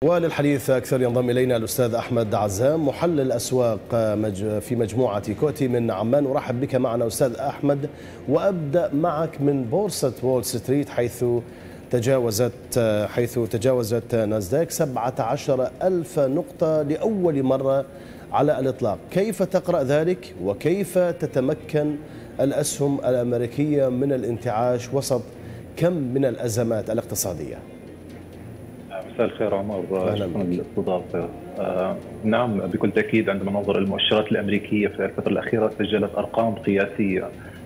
وللحديث أكثر ينضم إلينا الأستاذ أحمد عزام محلل أسواق في مجموعة كوتي من عمان. أرحب بك معنا أستاذ أحمد، وأبدأ معك من بورصة وول ستريت حيث تجاوزت ناسداك 17,000 نقطة لأول مرة على الإطلاق. كيف تقرأ ذلك وكيف تتمكن الأسهم الأمريكية من الانتعاش وسط كم من الأزمات الاقتصادية؟ مساء الخير عمر، شكرا للاستضافة. نعم، بكل تأكيد عندما ننظر المؤشرات الأمريكية في الفترة الأخيرة سجلت أرقام قياسية.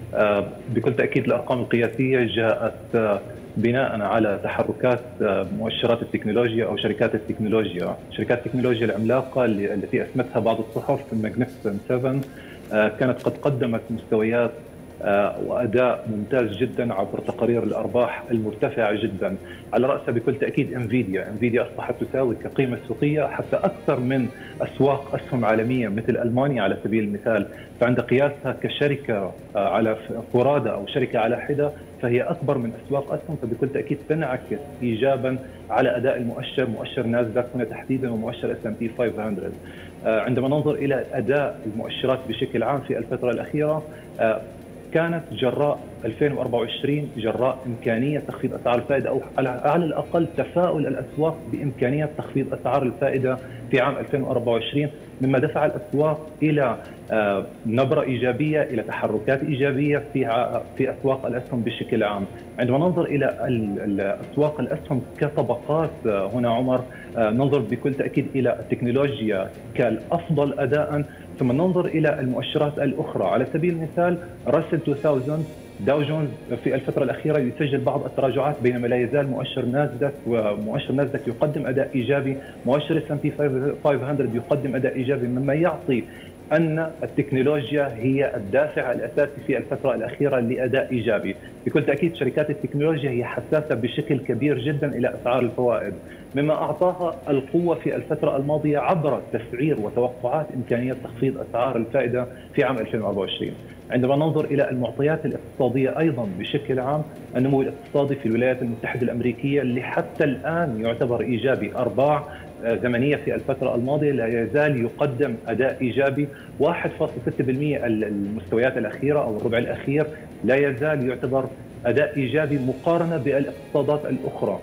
بكل تأكيد الأرقام القياسية جاءت بناء على تحركات مؤشرات التكنولوجيا أو شركات التكنولوجيا. شركات التكنولوجيا العملاقة التي أسمتها بعض الصحف الماجنيفيسنت 7 كانت قد قدمت مستويات وأداء ممتاز جدا عبر تقارير الأرباح المرتفعة جدا. على رأسها بكل تأكيد انفيديا أصبحت تساوي كقيمة سوقية حتى أكثر من أسواق أسهم عالمية مثل ألمانيا على سبيل المثال. فعند قياسها كشركة على فرادى أو شركة على حدة فهي أكبر من أسواق أسهم، فبكل تأكيد تنعكس إيجابا على أداء مؤشر ناسداك هنا تحديدا ومؤشر S&P 500. عندما ننظر إلى أداء المؤشرات بشكل عام في الفترة الأخيرة كانت جراء 2024 جراء إمكانية تخفيض أسعار الفائدة أو على الأقل تفاؤل الأسواق بإمكانية تخفيض أسعار الفائدة في عام 2024، مما دفع الأسواق إلى نبرة إيجابية، إلى تحركات إيجابية في أسواق الأسهم بشكل عام. عندما ننظر إلى أسواق الأسهم كطبقات هنا عمر، ننظر بكل تأكيد إلى التكنولوجيا كالأفضل أداء، ثم ننظر إلى المؤشرات الأخرى. على سبيل المثال راسل 2000 داو جونز في الفترة الأخيرة يسجل بعض التراجعات، بينما لا يزال مؤشر ناسداك يقدم أداء إيجابي، مؤشر S&P 500 يقدم أداء إيجابي، مما يعطي أن التكنولوجيا هي الدافع الأساسي في الفترة الأخيرة لأداء إيجابي. بكل تأكيد شركات التكنولوجيا هي حساسة بشكل كبير جدا إلى أسعار الفوائد، مما أعطاها القوة في الفترة الماضية عبر تسعير وتوقعات إمكانية تخفيض أسعار الفائدة في عام 2024. عندما ننظر إلى المعطيات الاقتصادية أيضا بشكل عام، النمو الاقتصادي في الولايات المتحدة الأمريكية اللي حتى الآن يعتبر إيجابي، أرباع زمنية في الفترة الماضية لا يزال يقدم أداء إيجابي. 1.6% المستويات الأخيرة أو الربع الأخير لا يزال يعتبر أداء إيجابي مقارنة بالاقتصادات الأخرى.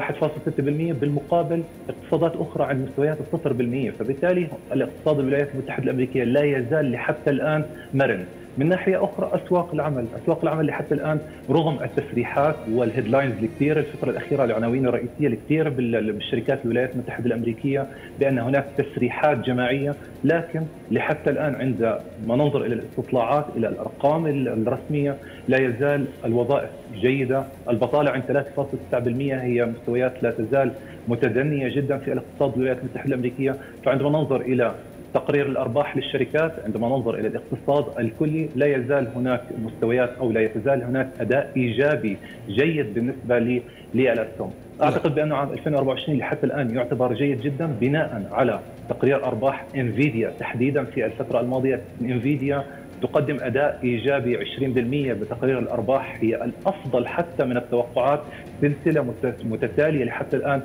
1.6% بالمقابل اقتصادات أخرى عند مستويات 0%، فبالتالي الاقتصاد الولايات المتحدة الأمريكية لا يزال لحتى الآن مرن. من ناحية أخرى أسواق العمل لحتى الآن رغم التسريحات والهيدلاينز الكثيرة الفترة الأخيرة، العناوين الرئيسية الكثيرة بالشركات الولايات المتحدة الأمريكية بأن هناك تسريحات جماعية، لكن لحتى الآن عندما ننظر إلى الاستطلاعات إلى الأرقام الرسمية لا يزال الوظائف جيدة. البطالة عند 3.9% هي مستويات لا تزال متدنية جدا في الاقتصاد الولايات المتحدة الأمريكية. فعندما ننظر إلى تقرير الأرباح للشركات، عندما ننظر إلى الاقتصاد الكلي لا يزال هناك مستويات أو لا يزال هناك أداء إيجابي جيد بالنسبة للأسهم. أعتقد بأن عام 2024 لحتى الآن يعتبر جيد جدا بناء على تقرير أرباح انفيديا تحديدا في الفترة الماضية. انفيديا تقدم أداء إيجابي 20% بتقرير الأرباح، هي الأفضل حتى من التوقعات، سلسلة متتالية لحتى الآن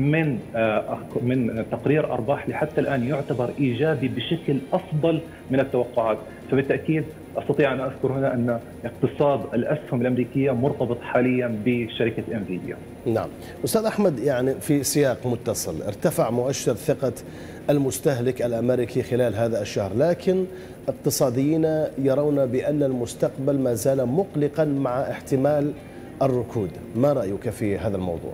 من تقرير أرباح لحتى الآن يعتبر إيجابي بشكل أفضل من التوقعات. فبالتأكيد أستطيع أن أذكر هنا أن اقتصاد الأسهم الأمريكية مرتبط حاليا بشركة انفيديا. نعم أستاذ أحمد، يعني في سياق متصل ارتفع مؤشر ثقة المستهلك الأمريكي خلال هذا الشهر، لكن اقتصاديين يرون بأن المستقبل ما زال مقلقا مع احتمال الركود. ما رأيك في هذا الموضوع؟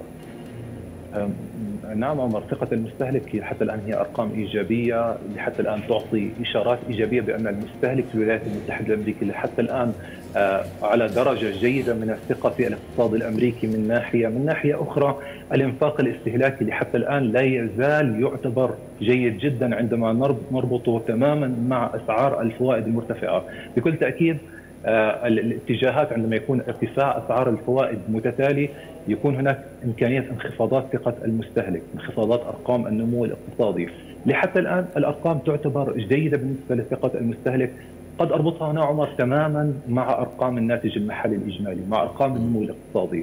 نعم عمر، ثقة المستهلك حتى الآن هي أرقام إيجابية، لحتى الآن تعطي إشارات إيجابية بأن المستهلك في الولايات المتحدة الأمريكية لحتى الآن على درجة جيدة من الثقة في الاقتصاد الأمريكي. من ناحية أخرى الإنفاق الاستهلاكي لحتى الآن لا يزال يعتبر جيد جدا عندما نربطه تماما مع أسعار الفوائد المرتفعة. بكل تأكيد الاتجاهات عندما يكون ارتفاع أسعار الفوائد متتالي يكون هناك إمكانية انخفاضات ثقة المستهلك، انخفاضات أرقام النمو الاقتصادي. لحتى الآن الأرقام تعتبر جيدة بالنسبة لثقة المستهلك. قد أربطها هنا عمر تماما مع أرقام الناتج المحلي الإجمالي، مع أرقام النمو الاقتصادي.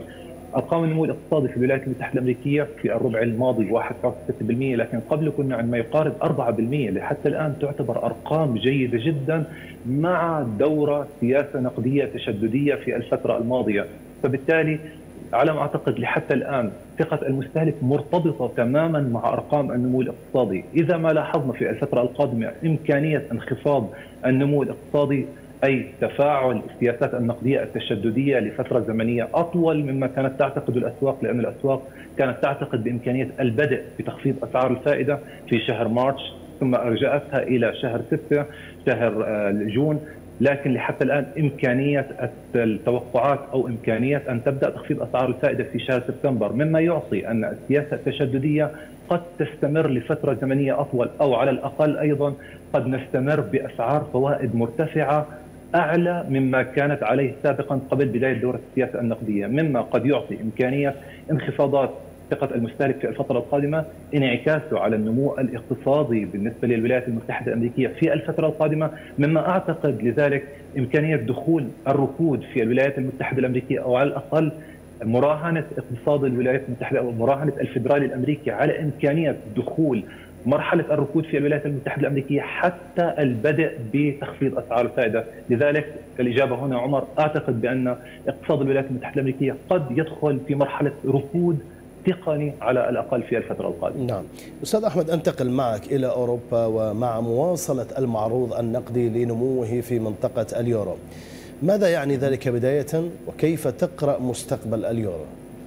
ارقام النمو الاقتصادي في الولايات المتحده الامريكيه في الربع الماضي 1.6%، لكن قبل كنا عندما يقارب 4%، اللي حتى الان تعتبر ارقام جيده جدا مع دوره سياسه نقديه تشدديه في الفتره الماضيه. فبالتالي على ما اعتقد لحتى الان ثقه المستهلك مرتبطه تماما مع ارقام النمو الاقتصادي. اذا ما لاحظنا في الفتره القادمه امكانيه انخفاض النمو الاقتصادي، أي تفاعل السياسات النقدية التشددية لفترة زمنية أطول مما كانت تعتقد الأسواق، لأن الأسواق كانت تعتقد بإمكانية البدء بتخفيض أسعار الفائدة في شهر مارس، ثم أرجعتها إلى شهر 6 شهر جون، لكن لحتى الآن إمكانية التوقعات أو إمكانية أن تبدأ تخفيض أسعار الفائدة في شهر سبتمبر، مما يعطي أن السياسة التشددية قد تستمر لفترة زمنية أطول، أو على الأقل أيضا قد نستمر بأسعار فوائد مرتفعة أعلى مما كانت عليه سابقا قبل بداية دورة السياسة النقدية، مما قد يعطي إمكانية انخفاضات ثقة المستهلك في الفترة القادمة، انعكاسه على النمو الاقتصادي بالنسبة للولايات المتحدة الأمريكية في الفترة القادمة، مما أعتقد لذلك إمكانية دخول الركود في الولايات المتحدة الأمريكية، أو على الأقل مراهنة اقتصاد الولايات المتحدة أو مراهنة الفيدرالي الأمريكي على إمكانية دخول مرحلة الركود في الولايات المتحدة الأمريكية حتى البدء بتخفيض أسعار الفائدة. لذلك الإجابة هنا عمر، أعتقد بأن اقتصاد الولايات المتحدة الأمريكية قد يدخل في مرحلة ركود تقني على الأقل في الفترة القادمة. نعم. أستاذ أحمد، أنتقل معك إلى أوروبا ومع مواصلة المعروض النقدي لنموه في منطقة اليورو، ماذا يعني ذلك بداية وكيف تقرأ مستقبل اليورو؟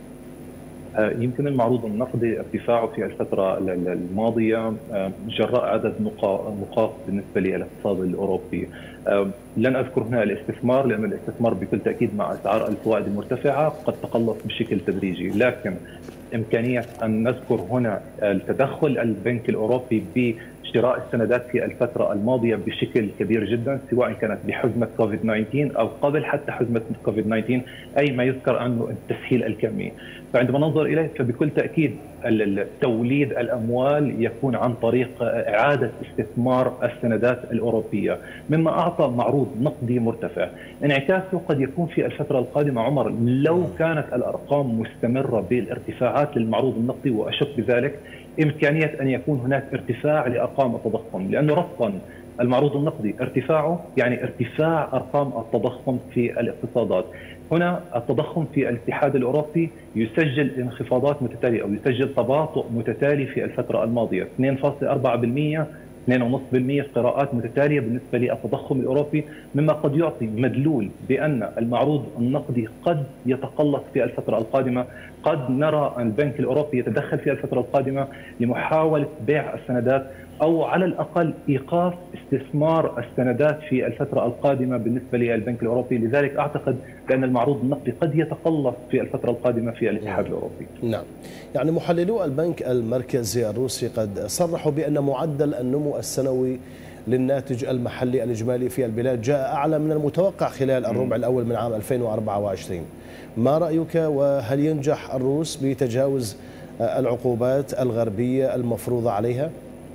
يمكن المعروض النقدي ارتفاعه في الفترة الماضية جراء عدد نقاط بالنسبة للاقتصاد الأوروبي. لن أذكر هنا الاستثمار، لأن الاستثمار بكل تأكيد مع أسعار الفوائد المرتفعة قد تقلص بشكل تدريجي، لكن إمكانية أن نذكر هنا التدخل البنك الأوروبي بشراء السندات في الفترة الماضية بشكل كبير جدا، سواء كانت بحزمة كوفيد-19 أو قبل حتى حزمة كوفيد-19، أي ما يذكر عنه التسهيل الكمي. فعندما ننظر إليه فبكل تأكيد توليد الأموال يكون عن طريق إعادة استثمار السندات الأوروبية، مما أعطى معروض نقدي مرتفع. انعكاسه قد يكون في الفترة القادمة عمر لو كانت الأرقام مستمرة بالارتفاعات للمعروض النقدي، وأشك بذلك، إمكانية أن يكون هناك ارتفاع لأرقام التضخم، لأنه ربطا المعروض النقدي ارتفاعه يعني ارتفاع أرقام التضخم في الاقتصادات. هنا التضخم في الاتحاد الأوروبي يسجل انخفاضات متتالية أو يسجل تباطؤ متتالي في الفترة الماضية، 2.4%، 2.5% قراءات متتالية بالنسبة للتضخم الأوروبي، مما قد يعطي مدلول بأن المعروض النقدي قد يتقلص في الفترة القادمة. قد نرى البنك الأوروبي يتدخل في الفترة القادمة لمحاولة بيع السندات، أو على الأقل إيقاف استثمار السندات في الفترة القادمة بالنسبة للبنك الأوروبي. لذلك أعتقد بأن المعروض النقدي قد يتقلص في الفترة القادمة في الاتحاد الأوروبي. نعم، يعني محللو البنك المركزي الروسي قد صرحوا بأن معدل النمو السنوي للناتج المحلي الإجمالي في البلاد جاء أعلى من المتوقع خلال الربع الأول من عام 2024. ما رأيك، وهل ينجح الروس بتجاوز العقوبات الغربية المفروضة عليها؟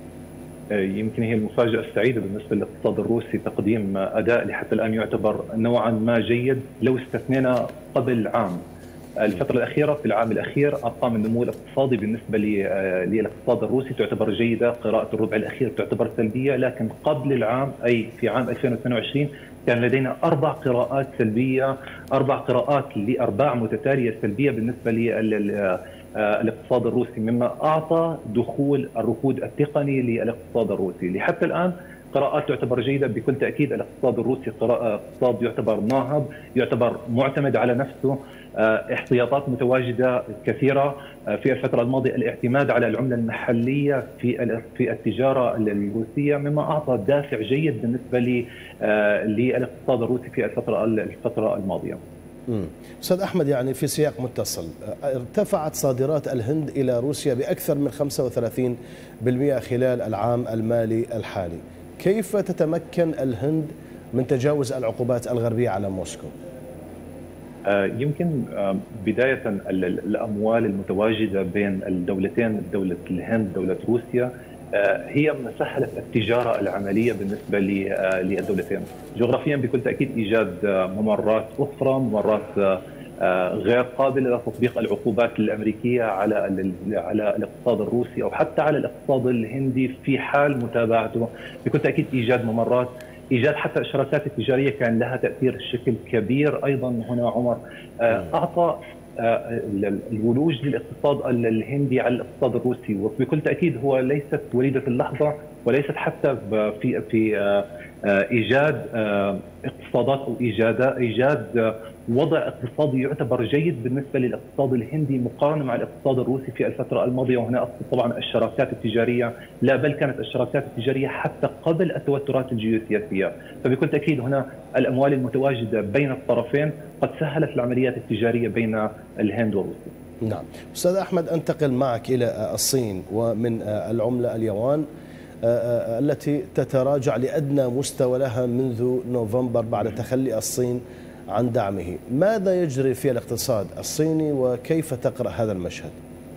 يمكن هي المفاجأة السعيدة بالنسبة للاقتصاد الروسي تقديم أداء لحتى الآن يعتبر نوعا ما جيد لو استثنينا قبل عام. الفترة الأخيرة في العام الأخير أرقام النمو الاقتصادي بالنسبة للاقتصاد الروسي تعتبر جيدة، قراءة الربع الأخير تعتبر سلبية، لكن قبل العام أي في عام 2022 كان لدينا 4 قراءات سلبية، 4 قراءات لأرباع متتالية سلبية بالنسبة للاقتصاد الروسي، مما أعطى دخول الركود التقني للاقتصاد الروسي. لحتى الآن قراءات تعتبر جيدة بكل تأكيد. الاقتصاد الروسي اقتصاد يعتبر ناهض، يعتبر معتمد على نفسه، احتياطات متواجدة كثيرة في الفترة الماضية، الاعتماد على العملة المحلية في التجارة الروسية، مما أعطى دافع جيد بالنسبة للاقتصاد الروسي في الفترة الماضية. أستاذ أحمد، يعني في سياق متصل، ارتفعت صادرات الهند إلى روسيا بأكثر من 35% خلال العام المالي الحالي، كيف تتمكن الهند من تجاوز العقوبات الغربية على موسكو؟ يمكن بداية الأموال المتواجدة بين الدولتين، دولة الهند دولة روسيا، هي ما سهلت التجارة العملية بالنسبة للدولتين. جغرافيا بكل تأكيد إيجاد ممرات أخرى، ممرات غير قابله لتطبيق العقوبات الامريكيه على الاقتصاد الروسي او حتى على الاقتصاد الهندي في حال متابعته. بكل تاكيد ايجاد ممرات، ايجاد حتى الشراكات التجاريه كان لها تاثير بشكل كبير ايضا هنا عمر. اعطى الولوج للاقتصاد الهندي على الاقتصاد الروسي، وبكل تاكيد هو ليست وليده اللحظه وليست حتى في ايجاد اقتصادات او ايجاد وضع اقتصادي يعتبر جيد بالنسبه للاقتصاد الهندي مقارنه مع الاقتصاد الروسي في الفتره الماضيه، وهنا اقصد طبعا الشراكات التجاريه، لا بل كانت الشراكات التجاريه حتى قبل التوترات الجيوسياسيه، فبكل تاكيد هنا الاموال المتواجده بين الطرفين قد سهلت العمليات التجاريه بين الهند وروسيا. نعم، استاذ احمد انتقل معك الى الصين ومن العمله اليوان التي تتراجع لأدنى مستوى لها منذ نوفمبر بعد تخلي الصين عن دعمه. ماذا يجري في الاقتصاد الصيني وكيف تقرأ هذا المشهد؟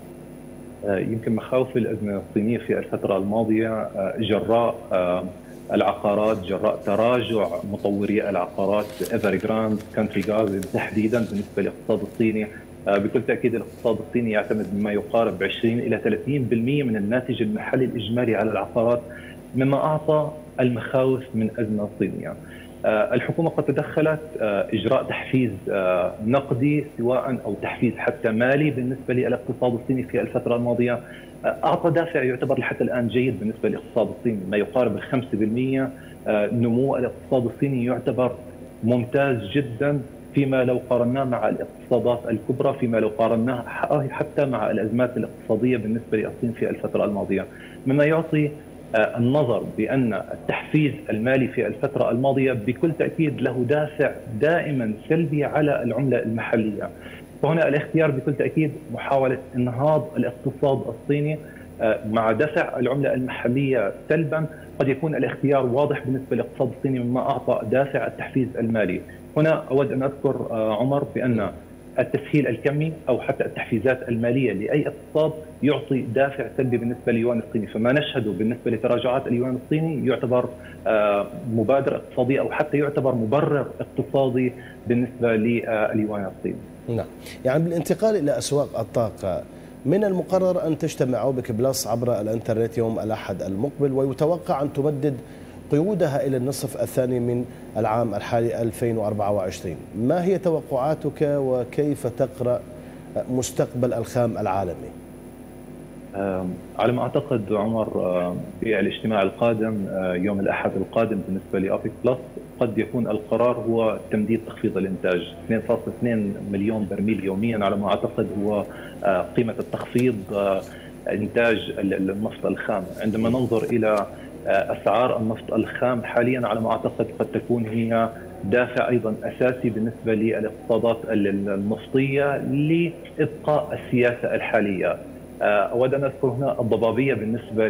يمكن مخاوف الأزمة الصينية في الفترة الماضية جراء العقارات، جراء تراجع مطوري العقارات ايفرغراند كانتري جاردن تحديدا بالنسبة للاقتصاد الصيني. بكل تأكيد الاقتصاد الصيني يعتمد بما يقارب 20 إلى 30% من الناتج المحلي الإجمالي على العقارات، مما أعطى المخاوف من أزمة صينية. الحكومة قد تدخلت إجراء تحفيز نقدي سواء أو تحفيز حتى مالي بالنسبة للاقتصاد الصيني في الفترة الماضية، أعطى دافع يعتبر لحتى الآن جيد بالنسبة للاقتصاد الصيني، ما يقارب 5%. نمو الاقتصاد الصيني يعتبر ممتاز جدا فيما لو قارناه مع الاقتصادات الكبرى، فيما لو قارناه حتى مع الأزمات الاقتصادية بالنسبة للصين في الفترة الماضية، مما يعطي النظر بأن التحفيز المالي في الفترة الماضية بكل تأكيد له دافع دائما سلبي على العملة المحلية. فهنا الاختيار بكل تأكيد محاولة انهاض الاقتصاد الصيني مع دفع العملة المحلية سلبا. قد يكون الاختيار واضح بالنسبة للاقتصاد الصيني مما أعطى دافع التحفيز المالي. هنا أود أن أذكر عمر بأن التسهيل الكمي أو حتى التحفيزات المالية لأي اقتصاد يعطي دافع سلبي بالنسبة لليوان الصيني، فما نشهده بالنسبة لتراجعات اليوان الصيني يعتبر مبادرة اقتصادية أو حتى يعتبر مبرر اقتصادي بالنسبة لليوان الصيني. نعم، يعني بالانتقال إلى أسواق الطاقة، من المقرر أن تجتمع أوبك بلس عبر الإنترنت يوم الأحد المقبل، ويتوقع أن تمدد قيودها إلى النصف الثاني من العام الحالي 2024. ما هي توقعاتك وكيف تقرأ مستقبل الخام العالمي؟ على ما أعتقد عمر في الاجتماع القادم يوم الأحد القادم بالنسبة لأوبك بلس قد يكون القرار هو تمديد تخفيض الإنتاج 2.2 مليون برميل يوميا. على ما أعتقد هو قيمة التخفيض إنتاج النفط الخام. عندما ننظر إلى أسعار النفط الخام حاليا على ما أعتقد قد تكون هي دافع أيضا أساسي بالنسبة للاقتصادات النفطية لإبقاء السياسة الحالية. أود أن أذكر هنا الضبابية بالنسبة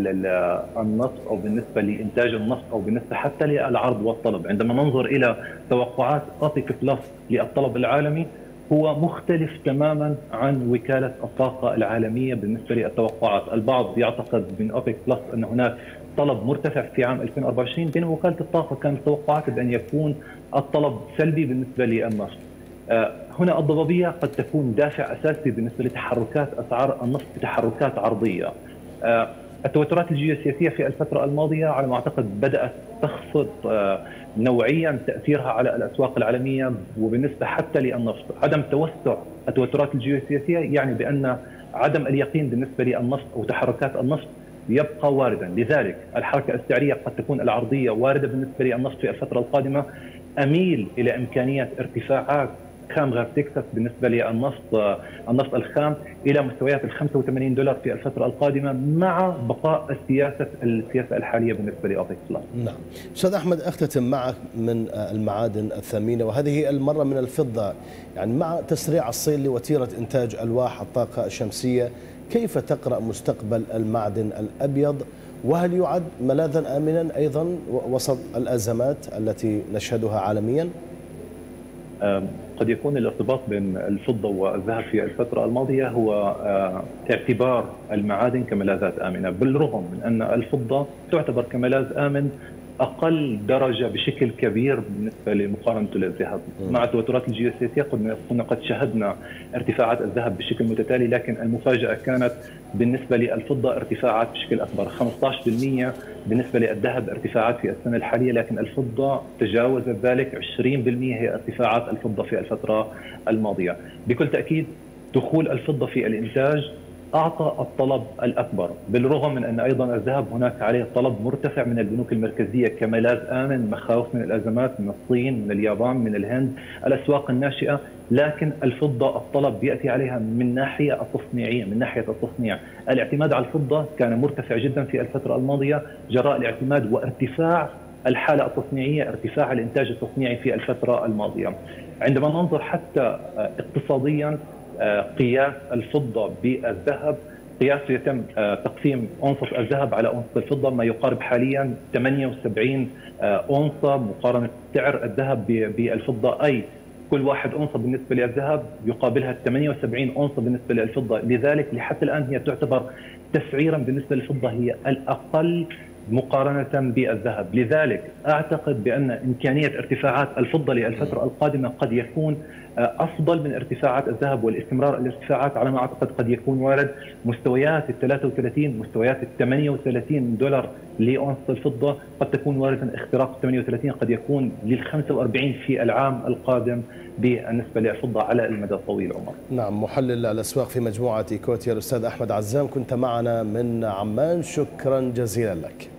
للنفط أو بالنسبة لإنتاج النفط أو بالنسبة حتى للعرض والطلب. عندما ننظر إلى توقعات أوبك بلس للطلب العالمي هو مختلف تماما عن وكالة الطاقة العالمية بالنسبة للتوقعات. البعض يعتقد من أوبك بلس أن هناك طلب مرتفع في عام 2024، بينما وكالة الطاقة كانت توقعات بأن يكون الطلب سلبي بالنسبة للنفط. هنا الضبابية قد تكون دافع أساسي بالنسبة لتحركات أسعار النفط بتحركات عرضية. التوترات الجيوسياسية في الفترة الماضية على ما أعتقد بدأت تخفض نوعيا تأثيرها على الأسواق العالمية، وبالنسبة حتى للنفط عدم توسع التوترات الجيوسياسية يعني بأن عدم اليقين بالنسبة للنفط أو تحركات النفط يبقى واردا. لذلك الحركة السعرية قد تكون العرضية واردة بالنسبة للنفط في الفترة القادمة. أميل إلى إمكانية ارتفاعات خام غير تكساس بالنسبة للنفط الخام إلى مستويات $85 في الفترة القادمة مع بقاء السياسة الحالية بالنسبة لأوبك بلس. نعم. أستاذ أحمد، أختتم معك من المعادن الثمينة وهذه المرة من الفضة، يعني مع تسريع الصين لوتيرة إنتاج ألواح الطاقة الشمسية، كيف تقرأ مستقبل المعدن الأبيض؟ وهل يعد ملاذا آمنا أيضا وسط الأزمات التي نشهدها عالميا؟ قد يكون الارتباط بين الفضة والذهب في الفترة الماضية هو اعتبار المعادن كملاذات آمنة، بالرغم من أن الفضة تعتبر كملاذ آمن اقل درجه بشكل كبير بالنسبه لمقارنته للذهب. مع التوترات الجيوسياسيه كنا قد شهدنا ارتفاعات الذهب بشكل متتالي، لكن المفاجاه كانت بالنسبه للفضه ارتفاعات بشكل اكبر، 15% بالنسبه للذهب ارتفاعات في السنه الحاليه، لكن الفضه تجاوزت ذلك، 20% هي ارتفاعات الفضه في الفتره الماضيه. بكل تاكيد دخول الفضه في الانتاج أعطى الطلب الأكبر، بالرغم من أن أيضا الذهب هناك عليه طلب مرتفع من البنوك المركزية كملاذ آمن، مخاوف من الأزمات من الصين، من اليابان، من الهند، الأسواق الناشئة، لكن الفضة الطلب يأتي عليها من ناحية التصنيعية، من ناحية التصنيع. الاعتماد على الفضة كان مرتفع جدا في الفترة الماضية جراء الاعتماد وارتفاع الحالة التصنيعية، ارتفاع الإنتاج التصنيعي في الفترة الماضية. عندما ننظر حتى اقتصاديا قياس الفضة بالذهب، قياسه يتم تقسيم أونصة الذهب على أونصة الفضة، ما يقارب حاليا 78 أونصة مقارنة سعر الذهب بالفضة، أي كل واحد أونصة بالنسبة للذهب يقابلها 78 أونصة بالنسبة للفضة. لذلك لحتى الآن هي تعتبر تسعيرا بالنسبة للفضة هي الأقل مقارنة بالذهب. لذلك أعتقد بأن إمكانية ارتفاعات الفضة للفترة القادمة قد يكون أفضل من ارتفاعات الذهب، والاستمرار الارتفاعات على ما أعتقد قد يكون وارد. مستويات ال33 مستويات ال38 دولار لأونصة الفضة قد تكون واردا، اختراق 38 قد يكون لل45 في العام القادم بالنسبة للفضة على المدى الطويل. عمر. نعم، محلل الأسواق في مجموعة إيكوتيا الأستاذ أحمد عزام، كنت معنا من عمان، شكرا جزيلا لك.